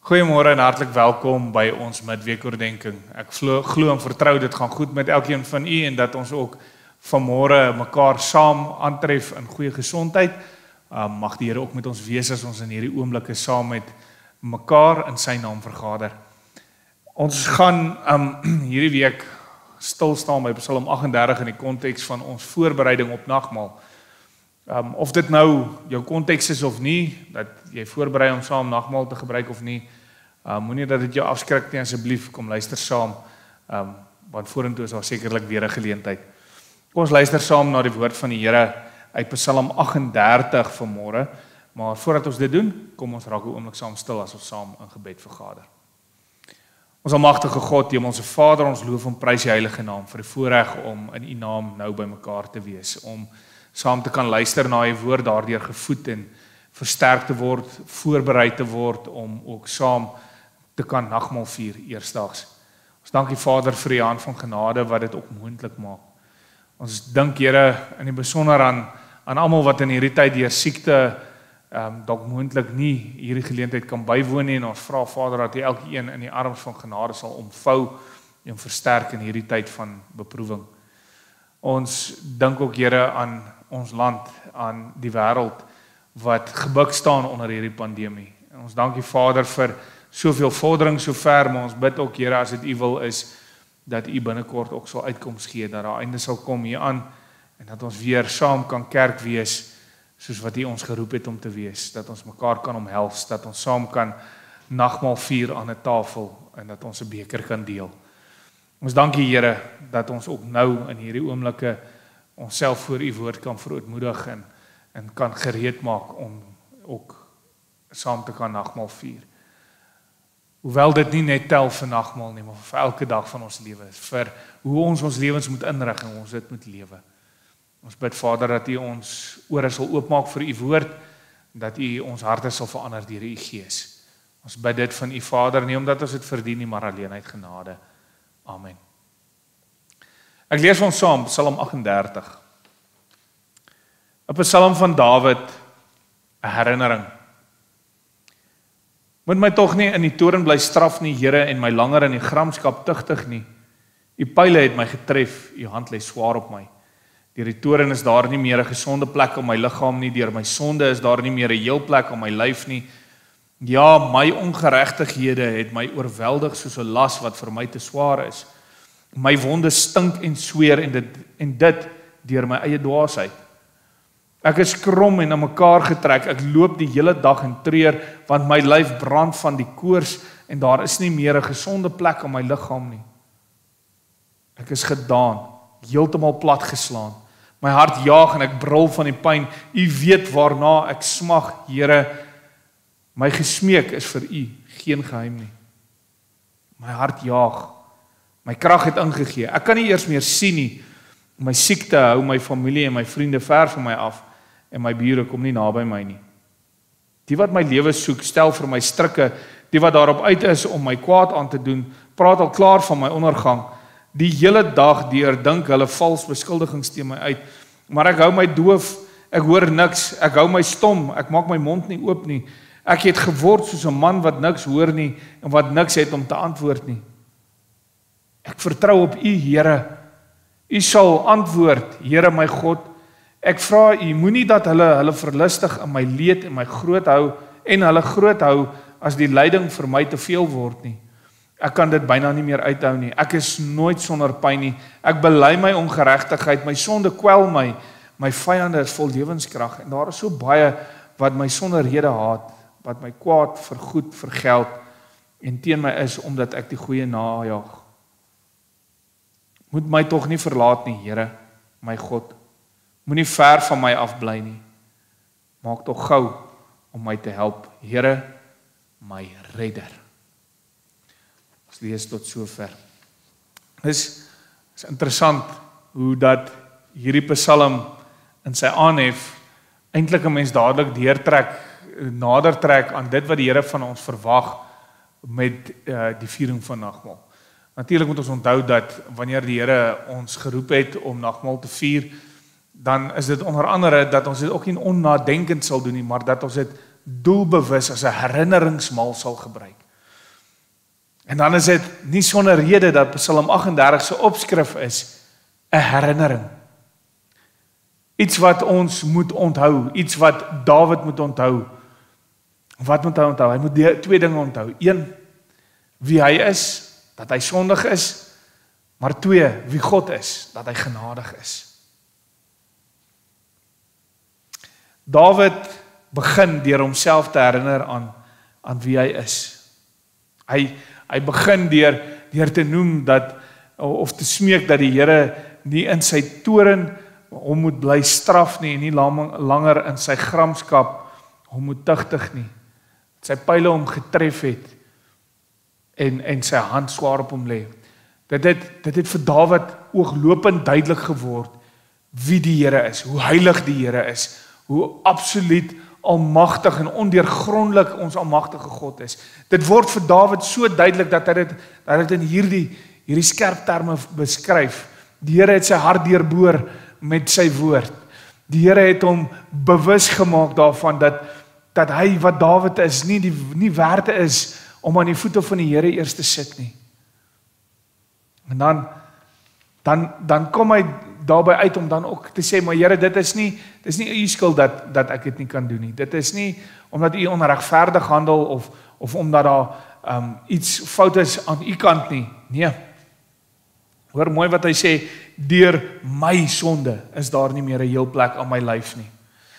Goeiemôre en hartlik welkom by ons midweekoordenkings. Ek glo en vertrou dit gaan goed met elkeen van u en dat ons ook vanmôre mekaar saam aantref in goeie gesondheid. Mag die Here ook met ons wees as ons in hierdie oomblikke saam met mekaar in sy naam vergader. Ons gaan hierdie week stil staan by Psalm 38 in die konteks van ons voorbereiding op nagmaal. Of dit nou jou konteks is of nie, dat jy voorberei om saam nagmaal te gebruik of nie, moenie dat dit jou afskrik nie, asseblief, kom luister saam, want vorentoe is daar sekerlik weer 'n geleentheid. Kom ons luister saam na die woord van die Here uit Psalm 38 vanmôre, maar voordat ons dit doen, kom ons raak 'n oomblik saam stil as ons saam in gebed vergader. Ons almagtige God, Hemelse Vader, ons loof en prys U heilige naam vir die voorreg om in U naam nou by mekaar te wees, om saam te kan luister na U woord, daardeur gevoed en versterk te word, voorberei te word om ook saam te kan nagmaal vier eersdaags. Ons dank U Vader vir U hand van genade wat dit ook moontlik maak. Ons dink Here in die besonder aan almal wat in hierdie tyd deur siekte dalk moontlik nie hierdie geleentheid kan bywoon nie, en ons vra Vader dat U elkeen in die arms van genade sal omvou en versterk in hierdie tyd van beproewing. Ons dink ook Here aan ons land, aan die wêreld wat gebuk staan onder hierdie pandemie. En ons dank U Vader vir soveel vordering sover, maar ons bid ook Here as dit U wil is, dat U binnekort ook sal uitkoms gee, dat daar einde sal kom hieraan, en dat ons weer saam kan kerk wees, soos wat U ons geroep het om te wees, dat ons mekaar kan omhels, dat ons saam kan nagmaal vier aan 'n tafel, en dat ons 'n beker kan deel. Ons dank U Here, dat ons ook nou in hierdie oomblikke onsself voor U woord kan verootmoedig en kan gereed maak om ook saam te kan nagmaal vier. Hoewel dit nie net tel vir nagmaal nie, maar vir elke dag van ons lewe, vir hoe ons lewens moet inrig en hoe ons dit moet lewe. Ons bid Vader dat U ons ore sal oopmaak vir U woord, dat U ons harte sal verander deur U Gees. Ons bid dit van U Vader, nie omdat ons dit verdien nie, maar alleen uit genade. Amen. Ek lees ons saam Psalm 38. 'n Psalm van Dawid, 'n herinnering. Moet my tog nie in die toorn bly straf nie, Here, en my langer in die gramskap tugtig nie. U pyle het my getref, U hand lê swaar op my. Deur die toorn is daar nie meer 'n gesonde plek op my liggaam nie, deur my sonde is daar nie meer 'n heel plek op my lyf nie. Ja, my ongeregtighede het my oorweldig soos 'n las wat vir my te swaar is. My wonde stink en sweer en dit deur my eie dwaasheid. Ek is krom en aan mekaar getrek, ek loop die hele dag en treur, want my lyf brand van die koors en daar is nie meer 'n gesonde plek op my liggaam nie. Ek is gedaan, heeltemal plat geslaan. My hart jaag en ek brul van die pyn. U weet waarna ek smag, Here. My gesmeek is vir U geen geheim nie. My hart jaag. My krag het ingegee. Ek kan nie eers meer sien nie. My siekte hou my familie en my vriende ver van my af en my bure kom nie naby my nie. Die wat my lewe soek, stel vir my strikke. Die wat daarop uit is om my kwaad aan te doen, praat al klaar van my ondergang. Die hele dag deur dink hulle vals beskuldigings teen my uit. Maar ek hou my doof, ek hoor niks, ek hou my stom, ek maak my mond nie oop nie. Ek het geword soos 'n man wat niks hoor nie en wat niks het om te antwoord nie. Ek vertrou op U, Here. U sal antwoord, Here my God. Ek vra U, moenie dat hulle verlustig in my leed en my groot hou as die lyding vir my te veel word nie. Ek kan dit byna nie meer uithou nie. Ek is nooit sonder pyn nie. Ek bely my ongeregtigheid, my sonde kwel my. My vyande is vol lewenskrag en daar is so baie wat my sonder rede haat, wat my kwaad vergoed vergeld en teen my is omdat ek die goeie najag. Moet my tog nie verlaat nie, Here, my God. Moenie ver van my afbly nie. Maak tog gou om my te help, Here, my redder. Ons lees tot sover. Dis interessant hoe dat hierdie Psalm in sy aanhef eintlik 'n mens dadelik nader trek aan dit wat die Here van ons verwag met die viering van nagmaal. Natuurlik moet ons onthou dat wanneer die Here ons geroep het om nagmaal te vier, dan is dit onder andere dat ons dit ook nie onnadenkend sal doen nie, maar dat ons dit doelbewus as 'n herinneringsmaal sal gebruik. En dan is dit nie sonder rede dat Psalm 38 se opskrif is 'n herinnering. Iets wat ons moet onthou, iets wat Dawid moet onthou. Wat moet hy onthou? Hy moet twee dinge onthou. 1, wie hy is, dat hy sondig is, maar 2, wie God is, dat hy genadig is. Dawid begin deur homself te herinner aan wie hy is. Hy begin deur te noem dat, of te smeek dat die Here nie in sy toorn hom moet bly straf nie, en nie langer in sy gramskap hom moet tugtig nie. Sy pyle hom getref het, en sy hand swaar op hom lê. Dit het vir Dawid ooglopend duidelik geword wie die Here is, hoe heilig die Here is, hoe absoluut almagtig en ondeurgrondelik ons almagtige God is. Dit word vir Dawid so duidelik dat hy dit in hierdie skerp terme beskryf. Die Here het sy hart deurboor met sy woord. Die Here het hom bewus gemaak daarvan dat hy wat Dawid is, nie werd is om aan die voete van die Here eers te sit nie. En dan kom hy daarby uit om dan ook te sê, maar Here, dit is nie u skuld dat ek dit nie kan doen nie. Dit is nie omdat u onregverdig handel of omdat daar iets fout is aan u kant nie. Nee. Hoor mooi wat hy sê, deur my sonde is daar nie meer 'n heel plek aan my lyf nie.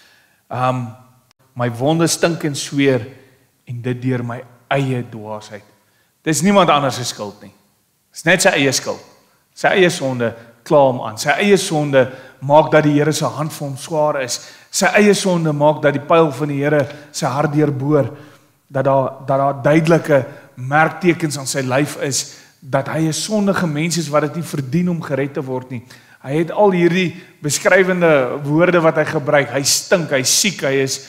My wonde stink en sweer, en dit deur my eie dwaasheid. Dis niemand anders se skuld nie. Dis net sy eie skuld. Sy eie sonde kla hom aan. Sy eie sonde maak dat die Here se hand vir hom swaar is. Sy eie sonde maak dat die pyl van die Here sy hart deurboor, dat daar duidelike merktekens aan sy lyf is, dat hy 'n sondige mens is wat dit nie verdien om gered te word nie. Hy het al hierdie beskrywende woorde wat hy gebruik. Hy stink, hy siek,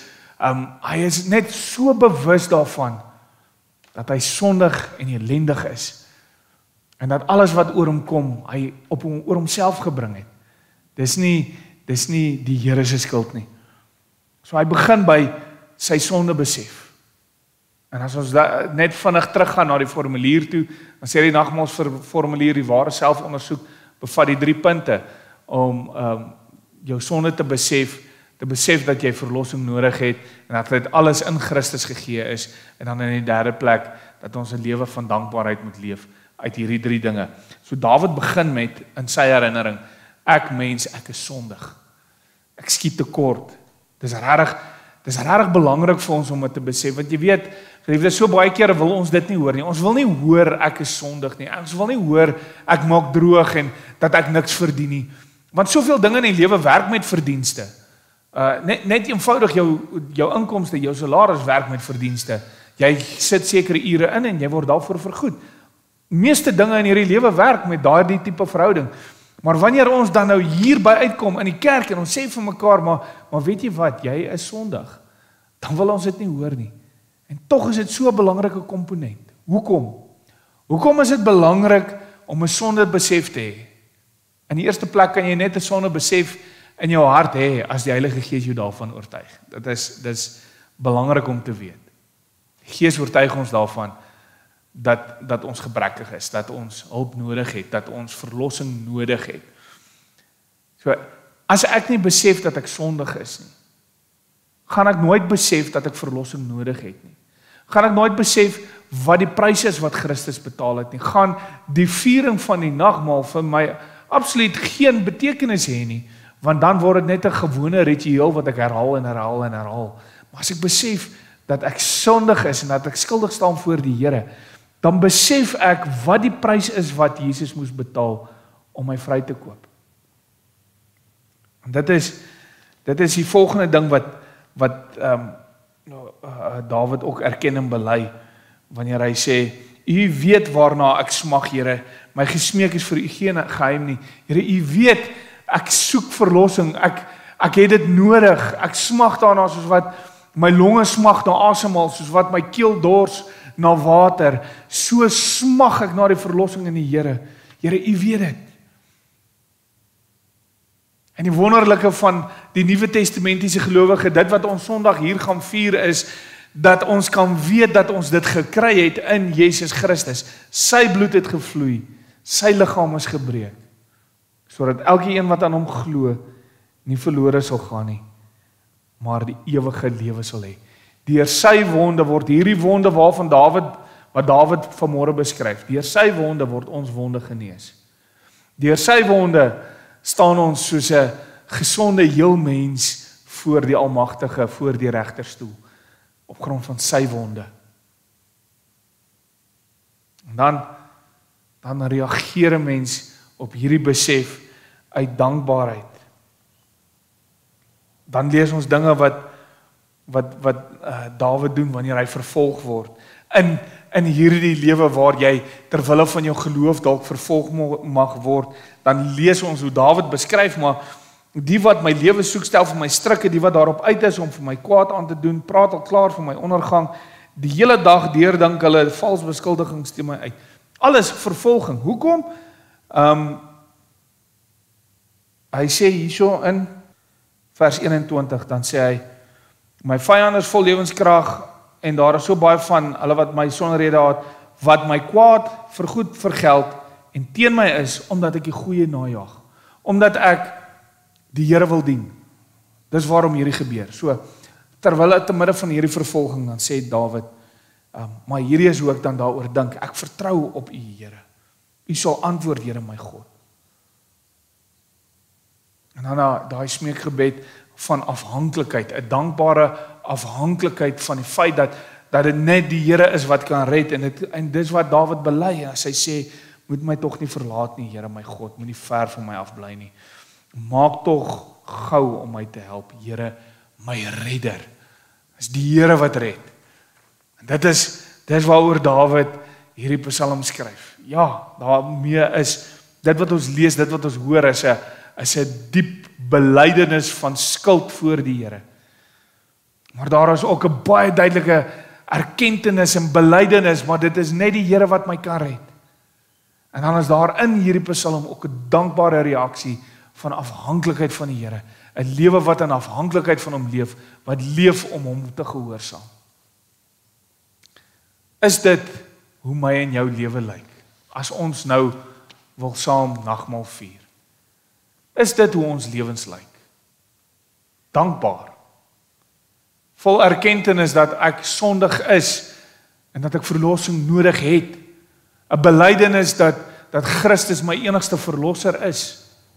hy is net so bewus daarvan dat hy sondig en ellendig is. En dat alles wat oor hom kom, hy oor homself gebring het. Dis nie die Here se skuld nie. So hy begin by sy sonde besef. En as ons net vinnig teruggaan na die formulier toe, dan sê die nagmaalsformulier, die ware selfondersoek bevat die 3 punte om jou sonde te besef dat jy verlossing nodig het en dat dit alles in Christus gegee is, en dan in die 3de plek dat ons 'n lewe van dankbaarheid moet leef uit hierdie 3 dinge. So Dawid begin met in sy herinnering, ek is sondig. Ek skiet tekort. Dis regtig belangrik vir ons om dit te besef, want jy weet, geliefde, so baie kere wil ons dit nie hoor nie. Ons wil nie hoor ek is sondig nie. Ons wil nie hoor ek maak droog en dat ek niks verdien nie. Want soveel dinge in die lewe werk met verdienste. Net eenvoudig jou inkomste, jou salaris werk met verdienste. Jy sit sekere ure in en jy word daarvoor vergoed. Meeste dinge in hierdie lewe werk met daardie tipe verhouding. Maar wanneer ons dan nou hierby uitkom in die kerk en ons sê vir mekaar, maar weet jy wat, jy is sondig, dan wil ons dit nie hoor nie. En tog is dit so 'n belangrike komponent. Hoekom? Hoekom is dit belangrik om 'n sonde besef te hê? In die eerste plek kan jy net 'n sonde besef in jou hart hê as die Heilige Gees jou daarvan oortuig. Dit is belangrik om te weet. Die Gees oortuig ons daarvan dat ons gebrekkig is, dat ons hulp nodig het, dat ons verlossing nodig het. So, as ek nie besef dat ek sondig is nie, gaan ek nooit besef dat ek verlossing nodig het nie. Gaan ek nooit besef wat die prys is wat Christus betaal het nie. Gaan die viering van die nagmaal vir my absoluut geen betekenis hê nie, want dan word dit net 'n gewone ritueel wat ek herhaal en herhaal en herhaal. Maar as ek besef dat ek sondig is en dat ek skuldig staan voor die Here, dan besef ek wat die prys is wat Jesus moes betaal om my vry te koop. En dit is die volgende ding wat Dawid ook erken en bely, wanneer hy sê, u weet waarna ek smag, Here, my gesmeek is vir u geen geheim nie. Here, u weet, ek soek verlossing, ek het dit nodig, ek smag daarna soos wat my longe smag na asemhaal, soos wat my keel dors na water, so smag ek na die verlossing in die Here. Here, u weet dit. En die wonderlike van die Nuwe Testamentiese gelowige, dit wat ons Sondag hier gaan vier is, dat ons kan weet dat ons dit gekry het in Jesus Christus. Sy bloed het gevloei, sy liggaam is gebreek, sodat elkeen wat aan hom glo, nie verlore sal gaan nie, maar die ewige lewe sal hê. Deur sy wonde word hierdie wonde waarvan wat Dawid vanmôre beskryf, deur sy wonde word ons wonde genees. Deur sy wonde staan ons soos 'n gesonde heel mens voor die Almagtige, voor die regterstoel, op grond van sy wonde. En dan reageer 'n mens op hierdie besef uit dankbaarheid. Dan lees ons dinge wat Dawid doen wanneer hy vervolg word. In hierdie lewe waar jy terwille van jou geloof dalk vervolg mag word, dan lees ons hoe Dawid beskryf, maar die wat my lewe soek, stel vir my strikke, die wat daarop uit is om vir my kwaad aan te doen, praat al klaar vir my ondergang, die hele dag deur dink hulle vals beskuldigings teen my uit. Alles vervolging. Hoekom? Hy sê hierso in vers 21, dan sê hy, my vyand is vol lewenskrag, en daar is so baie van hulle wat my sonder rede haat, wat my kwaad vergoed vergeld, en teen my is, omdat ek die goeie najag, omdat ek die Here wil dien. Dis waarom hierdie gebeur. So, terwyl te midde van hierdie vervolging, dan sê Dawid, maar hierdie is hoe ek dan daaroor dink, ek vertrou op U, Here. U sal antwoord, Here my God. En dan daai smeekgebed van afhanklikheid, 'n dankbare afhanklikheid van die feit dat dit net die Here is wat kan red, en dis wat Dawid bely, as hy sê, moet my tog nie verlaat nie, Here my God, moet nie ver van my af bly nie. Maak tog gou om my te help, Here, my redder. Dis die Here wat red. En dis waaroor Dawid hierdie Psalm skryf. Ja, daarmee is dit wat ons lees, dit wat ons hoor is 'n diep belydenis van skuld voor die Here. Maar daar is ook 'n baie duidelike erkentenis en belydenis, maar dit is net die Here wat my kan red. En dan is daar in hierdie Psalm ook 'n dankbare reaksie van afhanklikheid van die Here, 'n lewe wat in afhanklikheid van hom leef, wat leef om hom te gehoorsaam. Is dit hoe my en jou lewe lyk, as ons nou wil saam nagmaal vier? Is dit hoe ons lewens lyk? Dankbaar, vol erkentenis dat ek sondig is, en dat ek verlossing nodig het, 'n belydenis dat Christus my enigste verlosser is.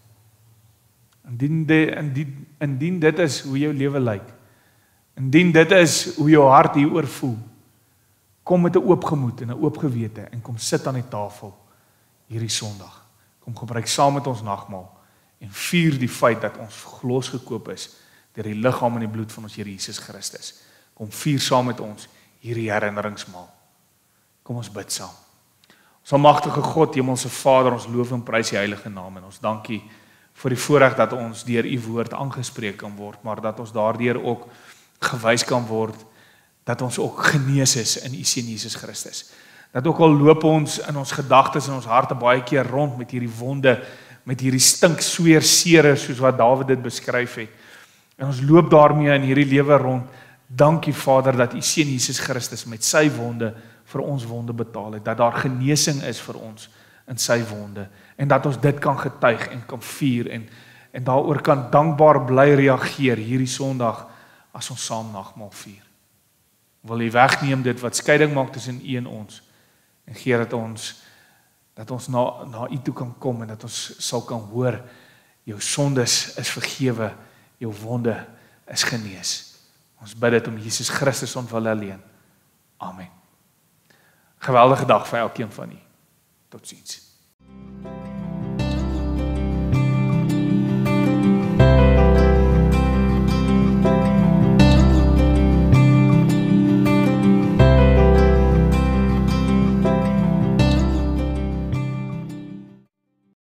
Indien dit is hoe jou lewe lyk, indien dit is hoe jou hart hieroor voel, kom met 'n oop gemoed en 'n oop gewete en kom sit aan die tafel hierdie Sondag. Kom gebruik saam met ons nagmaal en vier die feit dat ons losgekoop is deur die liggaam en die bloed van ons Here Jesus Christus. Kom vier saam met ons hierdie herinneringsmaal. Kom ons bid saam. Ons almagtige God, Hemelse Vader, ons loof en prys U heilige naam en ons dankie vir die voorreg dat ons deur U woord aangespreek kan word, maar dat ons daardeur ook gewys kan word dat ons ook genees is in U seun Jesus Christus. Dat ook al loop ons in ons gedagtes en ons harte baie keer rond met hierdie wonde, met hierdie stinksweer sere soos wat Dawid dit beskryf het. En ons loop daarmee in hierdie lewe rond. Dankie Vader dat U seun Jesus Christus met sy wonde vir ons wonde betaal het, dat daar genesing is vir ons in sy wonde en dat ons dit kan getuig en kan vier en daaroor kan dankbaar bly reageer hierdie Sondag as ons saam nagmaal vier. Wil U wegneem dit wat skeiding maak tussen U en ons en gee dat ons na U toe kan kom en dat ons sal kan hoor jou sondes is vergewe, jou wonde is genees. Ons bid dit om Jesus Christus ontwil alleen. Amen. Geweldige dag vir elkeen van u. Totsiens.